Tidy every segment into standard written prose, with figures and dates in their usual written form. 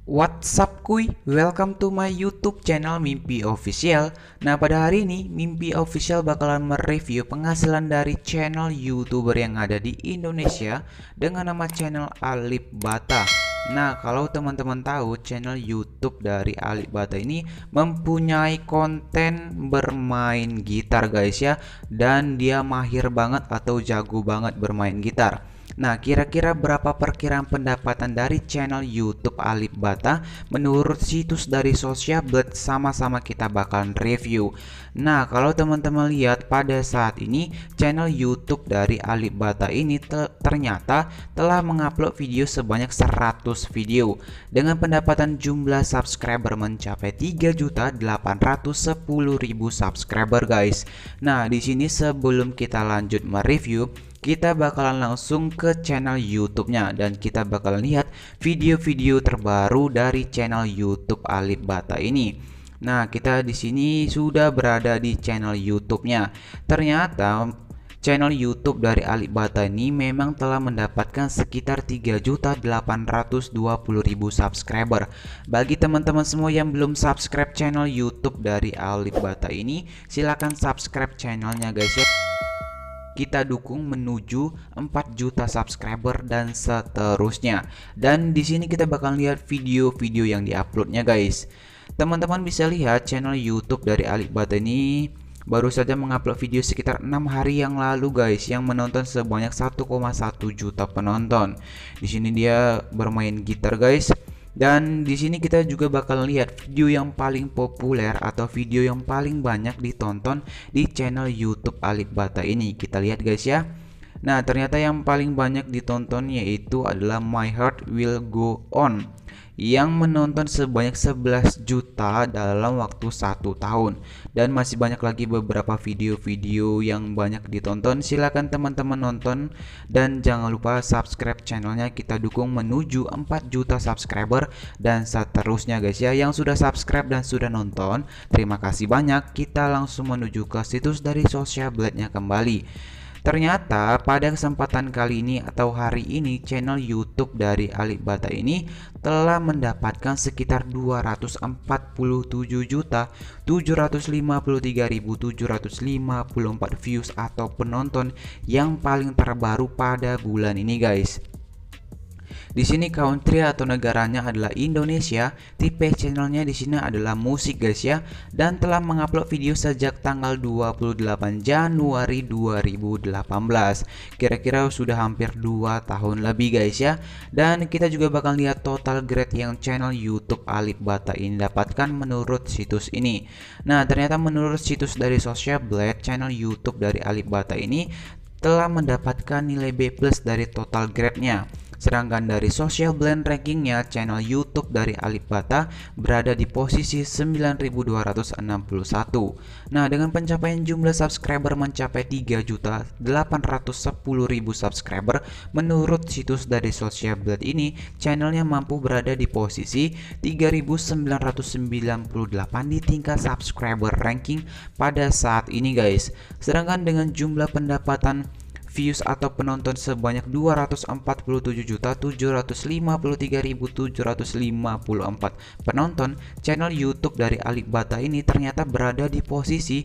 What's up kuy, welcome to my YouTube channel Mimpi Official. Nah pada hari ini Mimpi Official bakalan mereview penghasilan dari channel YouTuber yang ada di Indonesia dengan nama channel Alip. Nah kalau teman-teman tahu, channel YouTube dari Alip ini mempunyai konten bermain gitar guys ya. Dan dia mahir banget atau jago banget bermain gitar. Nah, kira-kira berapa perkiraan pendapatan dari channel YouTube Alip menurut situs dari Siapa sama-sama kita bakalan review. Nah, kalau teman-teman lihat pada saat ini channel YouTube dari Alip ini ternyata telah mengupload video sebanyak 100 video dengan pendapatan jumlah subscriber mencapai 3.810.000 subscriber guys. Nah, di sini sebelum kita lanjut mereview, kita bakalan langsung ke channel YouTube-nya dan kita bakalan lihat video-video terbaru dari channel YouTube Alip ini. Nah, kita di sini sudah berada di channel YouTube-nya. Ternyata channel YouTube dari Alip ini memang telah mendapatkan sekitar 3.820.000 subscriber. Bagi teman-teman semua yang belum subscribe channel YouTube dari Alip ini, silahkan subscribe channelnya guys ya. Kita dukung menuju 4 juta subscriber dan seterusnya. Dan di sini kita bakal lihat video-video yang diuploadnya guys. Teman-teman bisa lihat channel YouTube dari Alip ini baru saja mengupload video sekitar 6 hari yang lalu guys, yang menonton sebanyak 1,1 juta penonton. Di sini dia bermain gitar guys. Dan di sini kita juga bakal lihat video yang paling populer atau video yang paling banyak ditonton di channel YouTube Alip ini. Kita lihat guys ya. Nah, ternyata yang paling banyak ditonton yaitu adalah My Heart Will Go On yang menonton sebanyak 11 juta dalam waktu 1 tahun. Dan masih banyak lagi beberapa video-video yang banyak ditonton. Silahkan teman-teman nonton dan jangan lupa subscribe channelnya. Kita dukung menuju 4 juta subscriber dan seterusnya guys ya. Yang sudah subscribe dan sudah nonton, terima kasih banyak. Kita langsung menuju ke situs dari Siapa-nya kembali. Ternyata pada kesempatan kali ini atau hari ini channel YouTube dari Alip ini telah mendapatkan sekitar 247.753.754 views atau penonton yang paling terbaru pada bulan ini guys. Di sini country atau negaranya adalah Indonesia, tipe channelnya di sini adalah musik guys ya, dan telah mengupload video sejak tanggal 28 Januari 2018. Kira-kira sudah hampir 2 tahun lebih guys ya. Dan kita juga bakal lihat total grade yang channel YouTube Alip ini dapatkan menurut situs ini. Nah, ternyata menurut situs dari Siapa, channel YouTube dari Alip ini telah mendapatkan nilai B+ dari total grade-nya. Sedangkan dari Siapa rankingnya, channel YouTube dari Alip berada di posisi 9.261. Nah, dengan pencapaian jumlah subscriber mencapai 3.810.000 subscriber, menurut situs dari Siapa ini, channelnya mampu berada di posisi 3.998 di tingkat subscriber ranking pada saat ini guys. Sedangkan dengan jumlah pendapatan views atau penonton sebanyak 247.753.754 penonton, channel YouTube dari Alip ini ternyata berada di posisi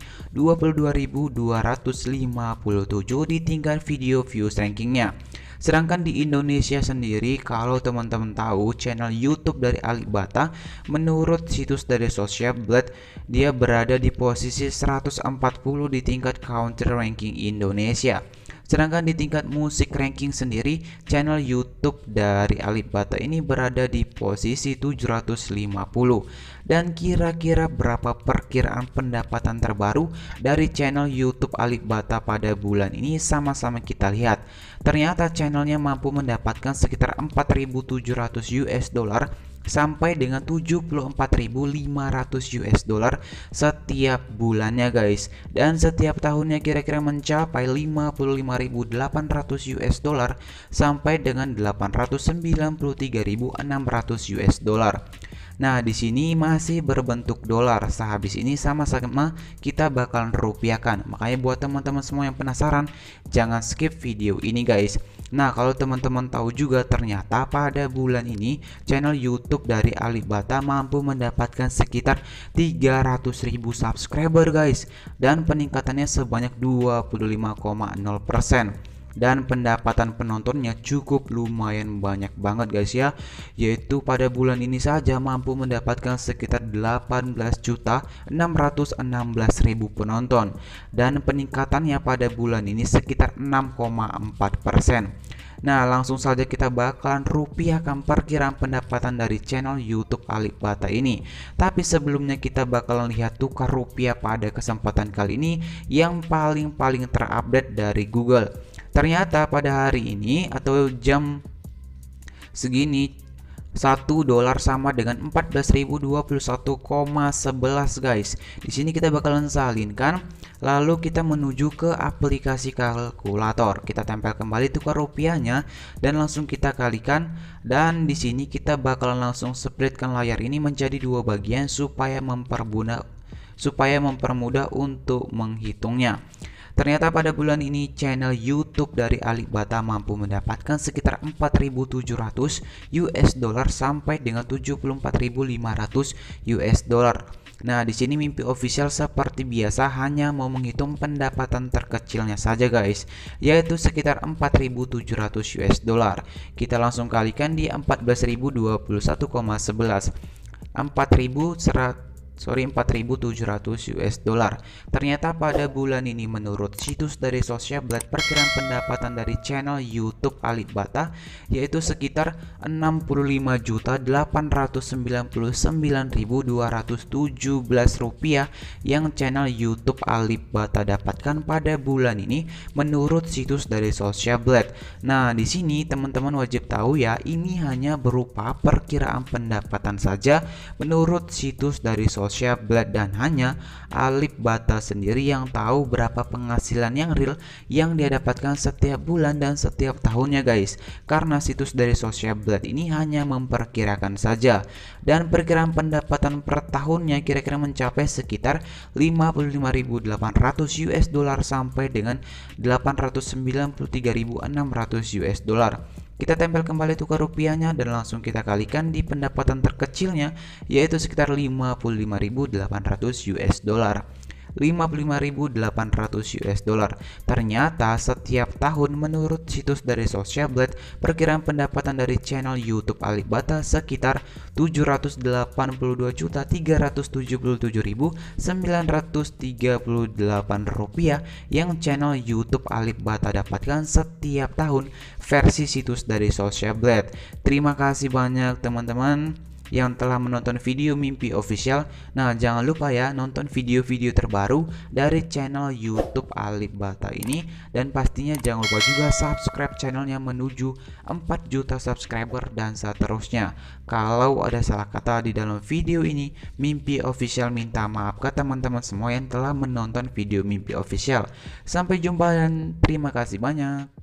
22.257 di tingkat video views rankingnya. Sedangkan di Indonesia sendiri, kalau teman-teman tahu channel YouTube dari Alip menurut situs dari Siapa, dia berada di posisi 140 di tingkat country ranking Indonesia. Sedangkan di tingkat musik ranking sendiri, channel YouTube dari Alip ini berada di posisi 750. Dan kira-kira berapa perkiraan pendapatan terbaru dari channel YouTube Alip pada bulan ini, sama-sama kita lihat. Ternyata channelnya mampu mendapatkan sekitar 4.700 US dollar sampai dengan 74.500 US dollar setiap bulannya guys. Dan setiap tahunnya kira-kira mencapai 55.800 US dollar sampai dengan 893.600 US dollar. Nah, di sini masih berbentuk dolar. Sehabis ini sama-sama kita bakalan rupiahkan. Makanya buat teman-teman semua yang penasaran, jangan skip video ini guys. Nah, kalau teman-teman tahu juga ternyata pada bulan ini channel YouTube dari Alip mampu mendapatkan sekitar 300.000 subscriber guys, dan peningkatannya sebanyak 25,0%. Dan pendapatan penontonnya cukup lumayan banyak banget guys ya, yaitu pada bulan ini saja mampu mendapatkan sekitar 18.616.000 penonton, dan peningkatannya pada bulan ini sekitar 6,4%. Nah, langsung saja kita bakalan rupiahkan perkiraan pendapatan dari channel YouTube Alip ini. Tapi sebelumnya kita bakalan lihat tukar rupiah pada kesempatan kali ini yang paling terupdate dari Google. Ternyata pada hari ini atau jam segini, $1 sama dengan 14.021,11 guys. Di sini kita bakalan salinkan, lalu kita menuju ke aplikasi kalkulator. Kita tempel kembali tukar rupiahnya dan langsung kita kalikan, dan di sini kita bakalan langsung splitkan layar ini menjadi dua bagian supaya mempermudah untuk menghitungnya. Ternyata pada bulan ini channel YouTube dari Alip mampu mendapatkan sekitar 4.700 US dollar sampai dengan 74.500 US dollar. Nah, di sini Mimpi Official seperti biasa hanya mau menghitung pendapatan terkecilnya saja guys, yaitu sekitar 4.700 US dollar. Kita langsung kalikan di 14.021,11. 4.700 US dollar. Ternyata pada bulan ini menurut situs dari Siapa perkiraan pendapatan dari channel YouTube Alip yaitu sekitar 65.899.217 rupiah yang channel YouTube Alip dapatkan pada bulan ini menurut situs dari Siapa. Nah, di sini teman-teman wajib tahu ya, ini hanya berupa perkiraan pendapatan saja menurut situs dari Siapa, dan hanya Alip sendiri yang tahu berapa penghasilan yang real yang dia dapatkan setiap bulan dan setiap tahunnya guys, karena situs dari Siapa ini hanya memperkirakan saja, dan perkiraan pendapatan per tahunnya kira-kira mencapai sekitar 55.800 US dollar sampai dengan 893.600 US dollar. Kita tempel kembali tukar rupiahnya dan langsung kita kalikan di pendapatan terkecilnya, yaitu sekitar 55.800 US dollar. 55.800 US dollar. Ternyata setiap tahun menurut situs dari Siapa, perkiraan pendapatan dari channel YouTube Alip sekitar 782.377.938 rupiah yang channel YouTube Alip dapatkan setiap tahun versi situs dari Siapa. Terima kasih banyak teman-teman yang telah menonton video Mimpi Official. Nah, jangan lupa ya nonton video-video terbaru dari channel YouTube Alip ini, dan pastinya jangan lupa juga subscribe channelnya menuju 4 juta subscriber dan seterusnya. Kalau ada salah kata di dalam video ini, Mimpi Official minta maaf ke teman-teman semua yang telah menonton video Mimpi Official. Sampai jumpa dan terima kasih banyak.